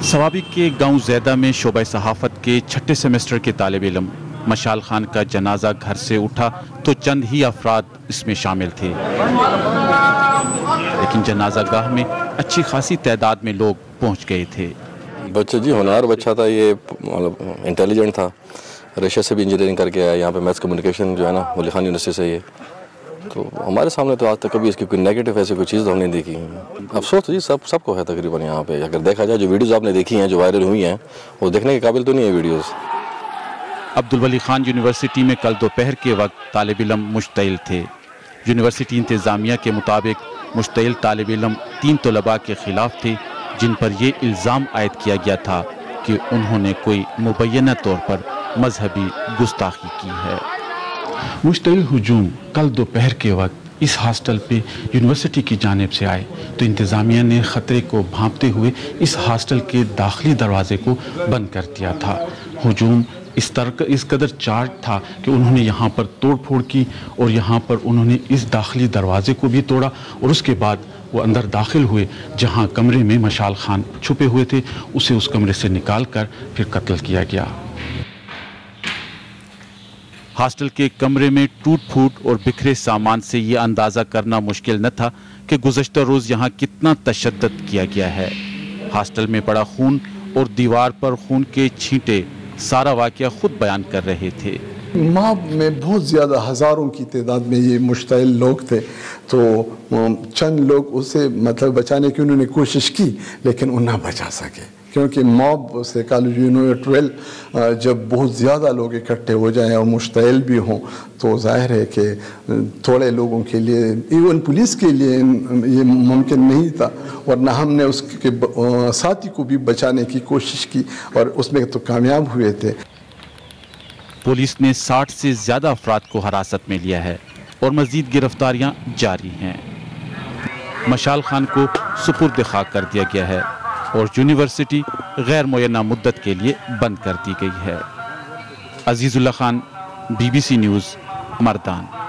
स्वाबी के गांव ज़ैदा में शोबा सहाफ़त के छठे सेमेस्टर के तालिब इल्म मशाल खान का जनाजा घर से उठा तो चंद ही अफराद इसमें शामिल थे, लेकिन जनाजा गाह में अच्छी खासी तादाद में लोग पहुंच गए थे। बच्चा जी होनहार बच्चा था, ये मतलब इंटेलिजेंट था, रशिया से भी इंजीनियरिंग करके आया, यहाँ पे मैथ्स कम्युनिकेशन जो है ना मलिक खान यूनिवर्सिटी से। ये तो हमारे सामने तो आज तक कभी इसकी कोई नेगेटिव ऐसी कोई चीज़ तो हमने देखी। अफसोस तो जी सबको है तकरीबन यहाँ पे। अगर देखा जाए जो वीडियोस आपने देखी हैं जो वायरल हुई हैं वो देखने के काबिल तो नहीं है वीडियोस। अब्दुल वली खान यूनिवर्सिटी में कल दोपहर के वक्त तालिब इल्म मुश्तइल थे। यूनिवर्सिटी इंतज़ामिया के मुताबिक मुश्तइल तालिब इल्म 3 तलबा के खिलाफ थे, जिन पर यह इल्ज़ाम आयद किया गया था कि उन्होंने कोई मुबैना तौर पर मजहबी गुस्ताखी की है। मुश्तइल हुजूम कल दोपहर के वक्त इस हॉस्टल पे यूनिवर्सिटी की जानिब से आए तो इंतज़ामिया ने ख़तरे को भांपते हुए इस हॉस्टल के दाखिली दरवाजे को बंद कर दिया था। हुजूम इस कदर चार्ज था कि उन्होंने यहाँ पर तोड़ फोड़ की और यहाँ पर उन्होंने इस दाखिली दरवाजे को भी तोड़ा और उसके बाद वो अंदर दाखिल हुए जहाँ कमरे में मशाल खान छुपे हुए थे, उसे उस कमरे से निकाल कर फिर कत्ल किया गया। हॉस्टल के कमरे में टूट फूट और बिखरे सामान से ये अंदाज़ा करना मुश्किल न था कि गुज़श्ता रोज़ यहाँ कितना तशद्दुद किया गया है। हॉस्टल में पड़ा खून और दीवार पर खून के छींटे सारा वाक़या खुद बयान कर रहे थे। माब में बहुत ज़्यादा हज़ारों की तादाद में ये मुश्तइल लोग थे, तो चंद लोग उसे मतलब बचाने की उन्होंने कोशिश की लेकिन वो ना बचा सके, क्योंकि मॉब से कॉलेज यूनिवर्सिटी जब बहुत ज़्यादा लोग इकट्ठे हो जाएं और मुश्तइल भी हों तो जाहिर है कि थोड़े लोगों के लिए, इवन पुलिस के लिए ये मुमकिन नहीं था, वरना हमने उसके साथी को भी बचाने की कोशिश की और उसमें तो कामयाब हुए थे। पुलिस ने 60 से ज़्यादा अफराद को हिरासत में लिया है और मज़ीद गिरफ्तारियां जारी हैं। मशाल खान को सुपुर्द खाक कर दिया गया है और यूनिवर्सिटी गैर मुय्यना मुद्दत के लिए बंद कर दी गई है। Azizullah Khan, BBC news, Mardan.